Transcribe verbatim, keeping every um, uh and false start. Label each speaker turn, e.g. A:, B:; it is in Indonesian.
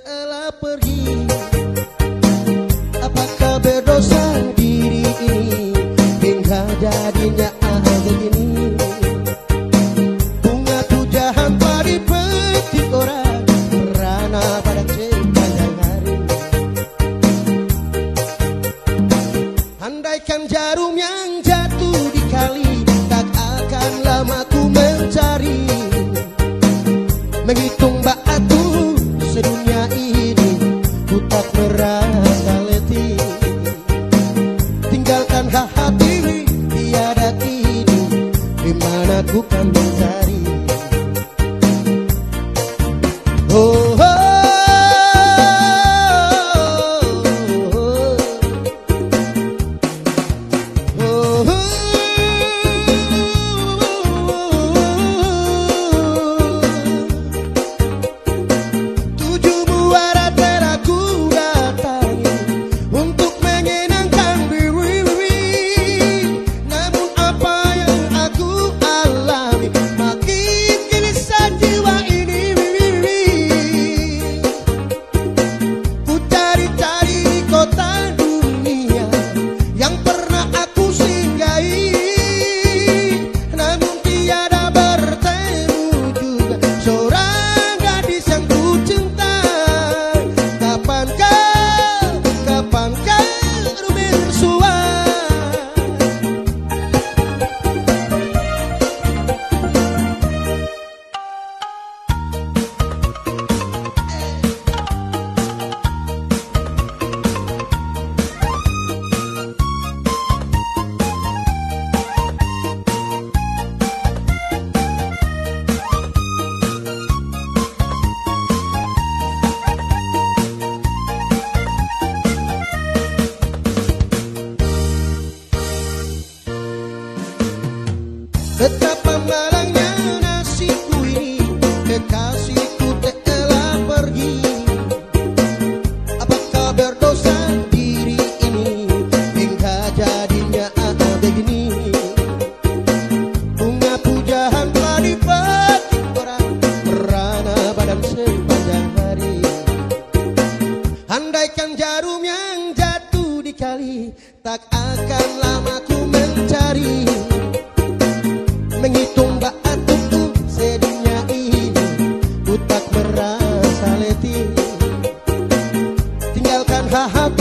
A: telah pergi. Apakah berdosa diri ini hingga jadinya begini? Bunga pujahan padi petik orang merana pada sepanjang hari. Andaikan jarum yang jatuh di kali, tak akan lama ku mencari, menghitung batu sedunia ini, ku tak merasa letih. Tinggalkan hati tiada kini, di mana ku kan mencari. Oh, oh, oh, oh, oh. Tujuh muara telah ku datangi untuk menyenangkan diri, namun apa yang aku alami makin gelisah jiwa ini. Ku cari-cari di kota dunia yang pernah aku singgahi, namun tiada bertemu juga seorang gadis yang ku cinta. Kapankah, kapankah bersua? Betapa malangnya nasibku ini, kekasihku telah pergi. Apakah berdosa diri ini hingga jadinya ada begini? Bunga pujahan telah dipetik orang merana badan sepanjang hari. Andaikan jarum yang jatuh di kali, tak akan lama ku mencari, menghitung batu sedunia ini, ku tak merasa letih. Tinggalkan hati